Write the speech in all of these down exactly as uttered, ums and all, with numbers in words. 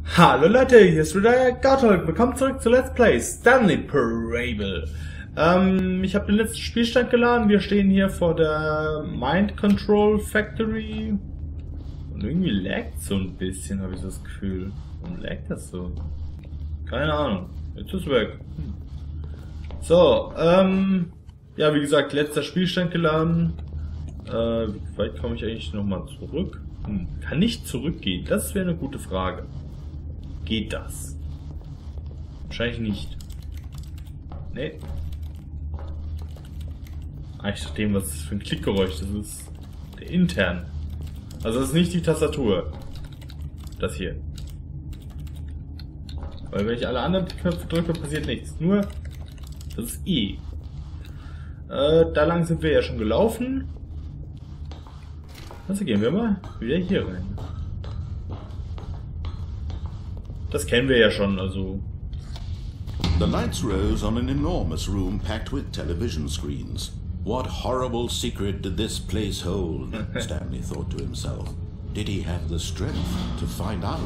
Hallo Leute, hier ist wieder Gartolk. Willkommen zurück zu Let's Play Stanley Parable. Ähm, ich habe den letzten Spielstand geladen. Wir stehen hier vor der Mind Control Factory. Und irgendwie laggt so ein bisschen, habe ich das Gefühl. Warum laggt das so? Keine Ahnung. Jetzt ist es weg. Hm. So, ähm, ja, wie gesagt, letzter Spielstand geladen. Äh, wie weit komme ich eigentlich nochmal zurück? Hm. Kann ich zurückgehen? Das wäre eine gute Frage. Geht das? Wahrscheinlich nicht. Nee. Eigentlich nachdem, was das für ein Klickgeräusch das ist. Der intern. Also das ist nicht die Tastatur. Das hier. Weil wenn ich alle anderen Knöpfe drücke, passiert nichts. Nur das ist E. Äh, da lang sind wir ja schon gelaufen. Also gehen wir mal wieder hier rein. Das kennen wir ja schon, also. The lights rose on an enormous room packed with television screens. What horrible secret did this place hold? Stanley thought to himself. Did he have the strength to find out?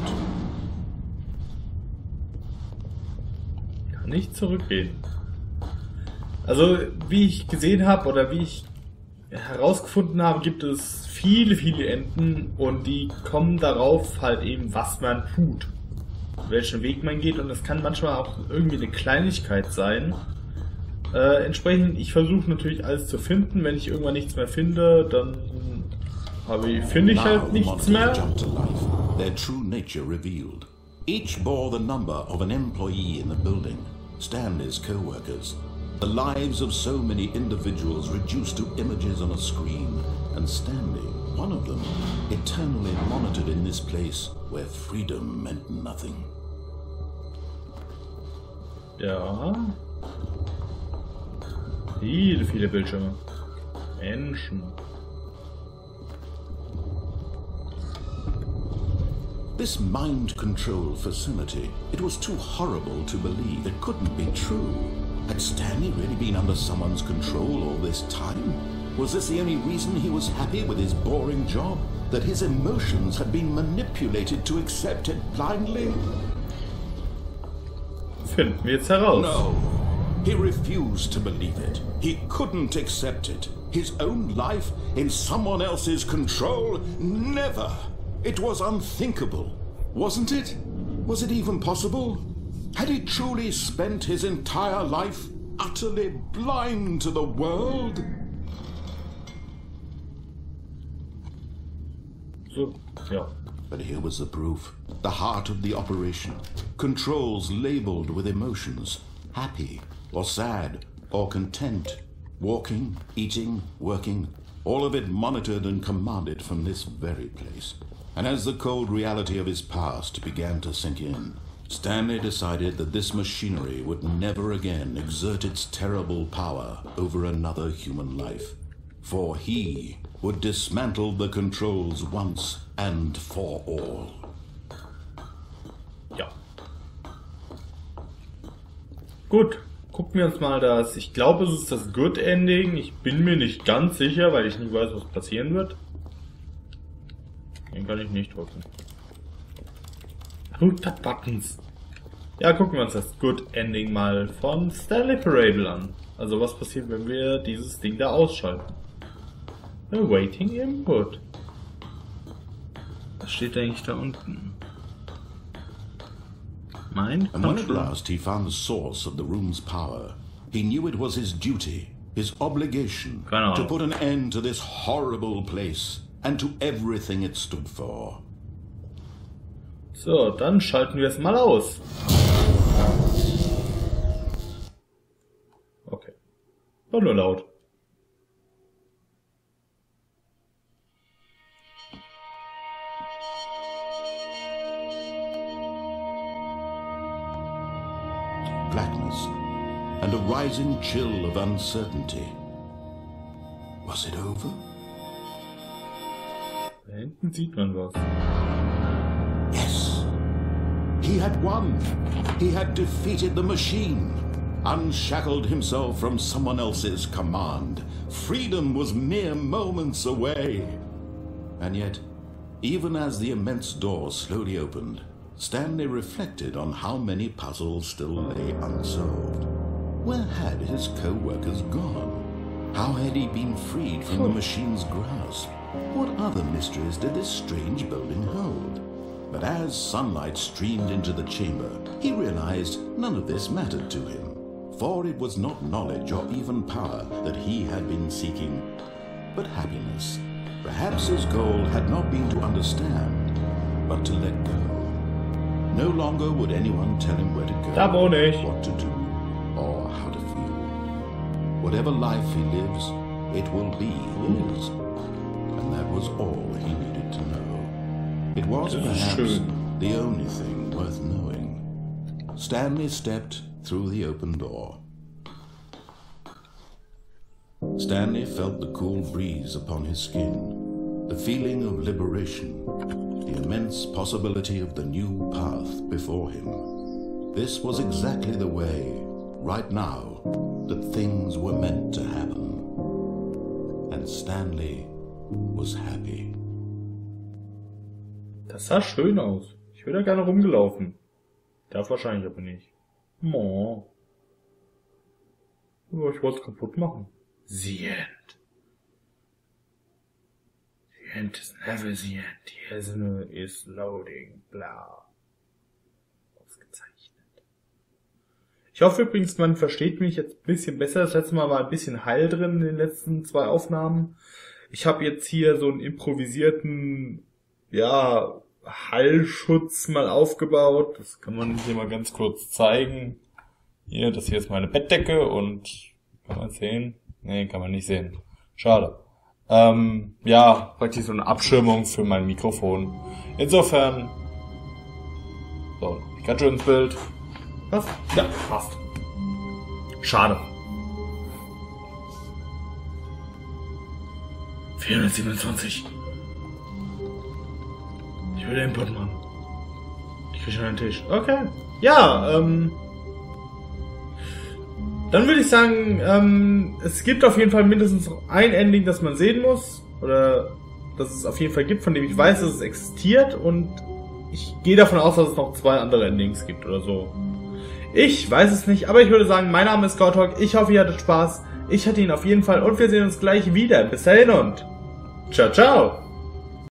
Kann nicht zurückgehen. Also, wie ich gesehen habe oder wie ich herausgefunden habe, gibt es viele, viele Enden und die kommen darauf halt eben, was man tut. Welchen Weg man geht, und das kann manchmal auch irgendwie eine Kleinigkeit sein. Äh, entsprechend, ich versuche natürlich alles zu finden. Wenn ich irgendwann nichts mehr finde, dann habe ich, finde ich halt nichts mehr. Their true nature revealed. Each bore the number of an employee in the building, Stanley's co-workers. The lives of so many individuals reduced to images on a screen, and Stanley, one of them, eternally monitored in this place where freedom meant nothing. Ja. Viele, viele Bildschirme. Menschen. This mind control facility, it was too horrible to believe. It couldn't be true. Had Stanley really been under someone's control all this time? Was this the only reason he was happy with his boring job? That his emotions had been manipulated to accept it blindly? Finden wir jetzt heraus. No. He refused to believe it. He couldn't accept it. His own life in someone else's control? Never. It was unthinkable. Wasn't it? Was it even possible? Had he truly spent his entire life utterly blind to the world? So, ja. But here was the proof. The heart of the operation. Controls labeled with emotions. Happy, or sad, or content. Walking, eating, working. All of it monitored and commanded from this very place. And as the cold reality of his past began to sink in, Stanley decided that this machinery would never again exert its terrible power over another human life. For he would dismantle the controls once and for all. Ja. Gut, gucken wir uns mal das. Ich glaube, es ist das Good Ending. Ich bin mir nicht ganz sicher, weil ich nicht weiß, was passieren wird. Den kann ich nicht drücken. Root Buttons. Ja, gucken wir uns das Good Ending mal von Stanley Parable an. Also was passiert, wenn wir dieses Ding da ausschalten? Awaiting Input. Was steht eigentlich da unten? Mind And when at Control. last he found the source of the room's power, he knew it was his duty, his obligation, Keine to Ahnung. put an end to this horrible place and to everything it stood for. So, dann schalten wir es mal aus. Okay. War nur laut. Blackness and a rising chill of uncertainty. Was it over? Da hinten sieht man was. Yes. He had won. He had defeated the machine, unshackled himself from someone else's command. Freedom was mere moments away. And yet, even as the immense door slowly opened, Stanley reflected on how many puzzles still lay unsolved. Where had his co-workers gone? How had he been freed from the machine's grasp? What other mysteries did this strange building hold? But as sunlight streamed into the chamber, he realized none of this mattered to him, for it was not knowledge or even power that he had been seeking, but happiness. Perhaps his goal had not been to understand, but to let go. No longer would anyone tell him where to go, Da wohne ich. what to do, or how to feel. Whatever life he lives, it will be his. And that was all he needed to know. It was Das ist perhaps schön. the only thing worth knowing. Stanley stepped through the open door. Stanley felt the cool breeze upon his skin, the feeling of liberation, the immense possibility of the new path before him. This was exactly the way, right now, that things were meant to happen. And Stanley was happy. Das sah schön aus. Ich wäre da gerne rumgelaufen. Darf wahrscheinlich aber nicht. Mo. Oh, ich wollte es kaputt machen. The end. The end is never the end. The Hesene is loading. Bla. Ausgezeichnet. Ich hoffe übrigens, man versteht mich jetzt ein bisschen besser. Das letzte Mal war ein bisschen Hall drin in den letzten zwei Aufnahmen. Ich habe jetzt hier so einen improvisierten, ja, Hallschutz mal aufgebaut. Das kann man hier mal ganz kurz zeigen. Hier, das hier ist meine Bettdecke und kann man sehen? Nee, kann man nicht sehen. Schade. Ähm, ja, praktisch so eine Abschirmung für mein Mikrofon. Insofern, so, ich kann schon ins Bild. Was? Ja, passt. Schade. vierhundertsiebenundzwanzig. Ich will den Input machen. Ich kriege schon einen Tisch. Okay. Ja, ähm... Dann würde ich sagen, ähm, es gibt auf jeden Fall mindestens ein Ending, das man sehen muss. Oder dass es auf jeden Fall gibt, von dem ich weiß, dass es existiert. Und ich gehe davon aus, dass es noch zwei andere Endings gibt oder so. Ich weiß es nicht, aber ich würde sagen, mein Name ist Gautalk. Ich hoffe, ihr hattet Spaß. Ich hatte ihn auf jeden Fall und wir sehen uns gleich wieder. Bis dahin und ciao, ciao!